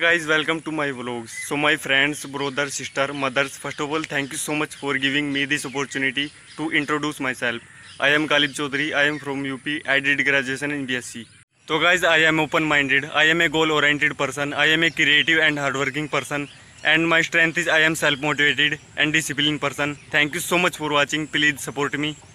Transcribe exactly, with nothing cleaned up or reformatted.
guys, welcome to my vlogs. So my friends, brothers, sister, mothers, first of all, thank you so much for giving me this opportunity to introduce myself. I am Khalid Chaudhary. I am from U P. I did graduation in B S c. So guys, I am open-minded. I am a goal-oriented person. I am a creative and hardworking person. And my strength is I am self-motivated and disciplined person. Thank you so much for watching. Please support me.